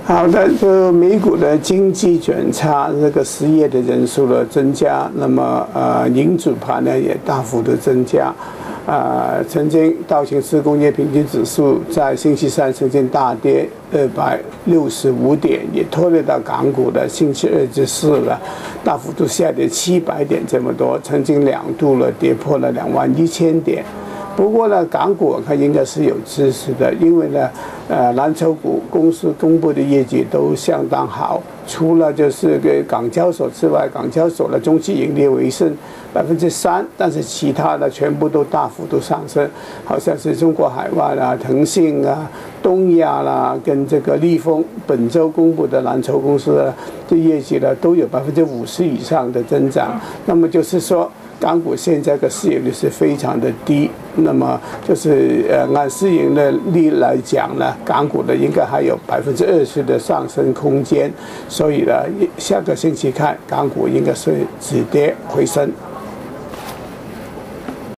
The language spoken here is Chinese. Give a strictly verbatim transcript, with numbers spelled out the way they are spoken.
好的，就美股的经济转差，这个失业的人数的增加，那么呃，银主盘呢也大幅的增加。呃，曾经道琼斯工业平均指数在星期三曾经大跌二百六十五点，也拖累到港股的星期二之四了，大幅度下跌七百点这么多，曾经两度了跌破了两万一千点。不过呢，港股它应该是有支持的，因为呢，呃，蓝筹股公司公布的业绩都相当好，除了就是给港交所之外，港交所的中期盈利为剩百分之三，但是其他的全部都大幅度上升，好像是中国海外啦、腾讯啊、东亚啦，跟这个立丰本周公布的蓝筹公司的这业绩呢，都有百分之五十以上的增长。那么就是说，港股现在的市盈率是非常的低，那么就是呃按市盈率来讲呢，港股呢应该还有百分之二十的上升空间，所以呢，下个星期看港股应该是止跌回升。